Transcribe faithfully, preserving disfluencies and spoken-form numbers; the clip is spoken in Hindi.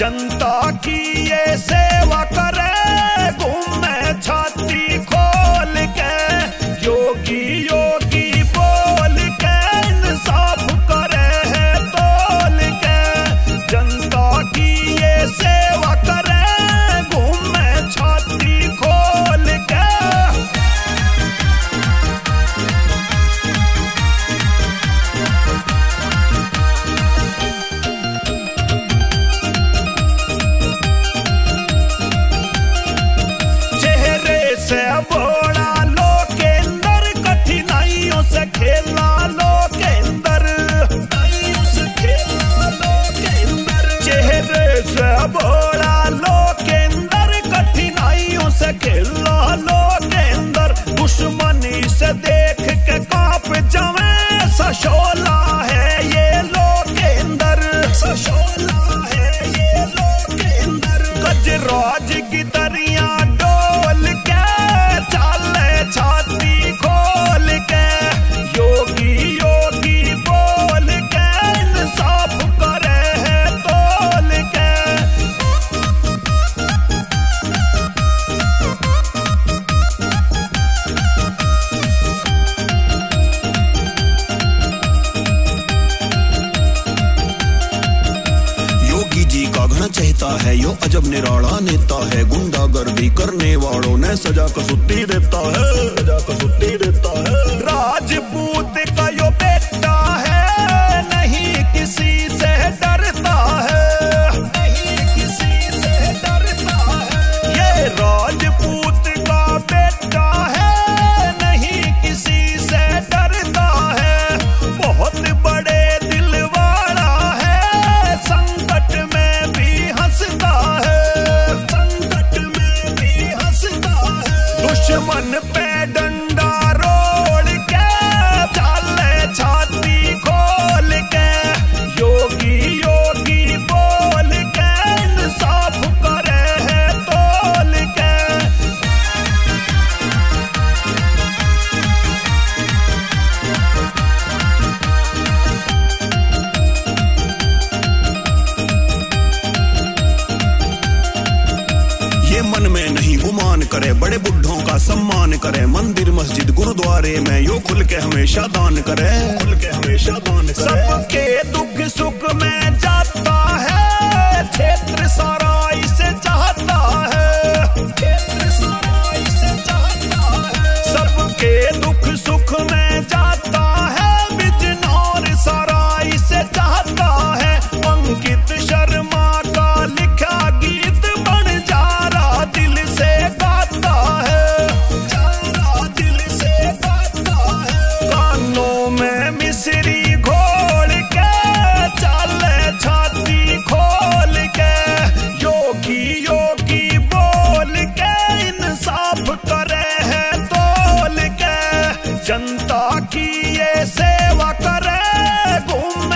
जनता की ये सेवा करे, घूमे छाती खोल के, योगी योगी बोल के, इंसाफ करे है तोल के। जनता की ये सेवा करे, घूमे छाती खोल के। से बोला लो के अंदर, कठिनाइयों से खेला लो के अंदर, कठिनाइयों से खेला लो के अंदर। चेहरे से बोला लो के अंदर, कठिनाइयों से खेला लो के अंदर। दुश्मनी से देख के कांप जावे, सशोला है ये लो के अंदर, सशोला है ये लो के अंदर। गजराज की दरिया डोल के, चाले छाती खोल के, योगी योगी बोल के, इंसाफ करे है तोल के। योगी जी का घना चहता है, यो अजब निराला नेता है। गुंडागर्दी करने वालों ने सजा कसुत्ती देता है, सजा कसुत्ती देता है। राजपूत का यो बेटा है, नहीं किसी से डरता है, नहीं किसी से डरता है। ये राजपूत का बेटा है, नहीं किसी से डरता है। बहुत बड़े दिल वाला है, संकट में भी हंसता है, संकट में भी हंसता है। दुश्मन पे डंडा रोड़ के, चाले छाती खोल के, योगी योगी बोल के, इंसाफ करे है तोल के। ये मन में नहीं गुमान करे, बड़े बुढ़ों का सम्मान करे। मंदिर मस्जिद गुरुद्वारे में यो खुल के हमेशा दान करे, खुल के हमेशा दान करे। सबके दुख सुख में जाता है, क्षेत्र सारा इसे चाहता है, क्षेत्र सारा इसे चाहता है। सबके दुख सुख में जाता है, बिजनौर सारा इसे चाहता है। अंकित शर्मा का लिखा गीत बन जा रहा, दिल से गाता है, जारा दिल से गाता है। कानों में मिश्री घोल के, चाले छाती खोल के, योगी योगी बोल के, इंसाफ करे है तोल के। जनता की ये सेवा करे, घूमे